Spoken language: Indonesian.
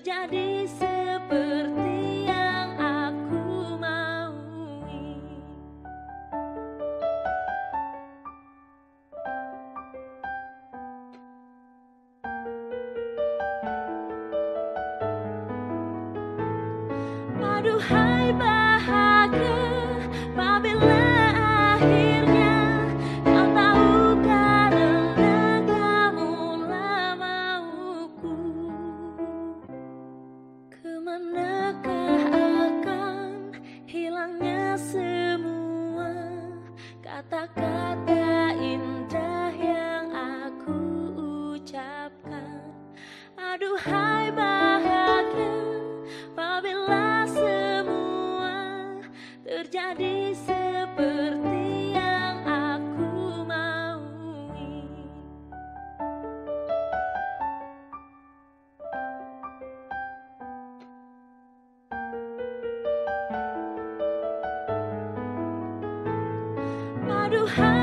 terjadi seperti yang aku maui. Aduhai bahagia apabila akhirnya kau tahu karena kamulah mauku. Kemanakah akan hilangnya semua kata-kata indah yang aku ucapkan. Aduhai bahagia apabila semua terjadi seperti yang aku maui. Aduhai